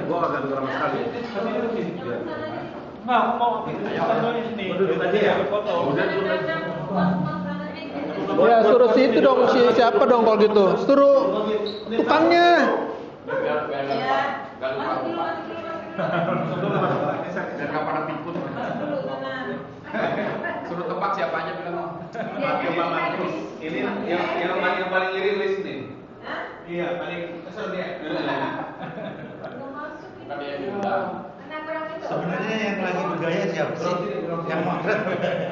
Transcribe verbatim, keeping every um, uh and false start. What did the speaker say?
gua agak kurang sekali. Nggak, mau ini. Duduk aja ya. Foto. Udah duduk. Ya suruh si itu dong, si siapa dong kalau gitu? Suruh tukangnya. Dan kapan pikun? Suruh tebak siapa aja bilang. Ini yang yang yang paling iri Luis nih. Iya, paling kesel dia. Sebenarnya yang lagi bergaya siapa sih? Yang motret.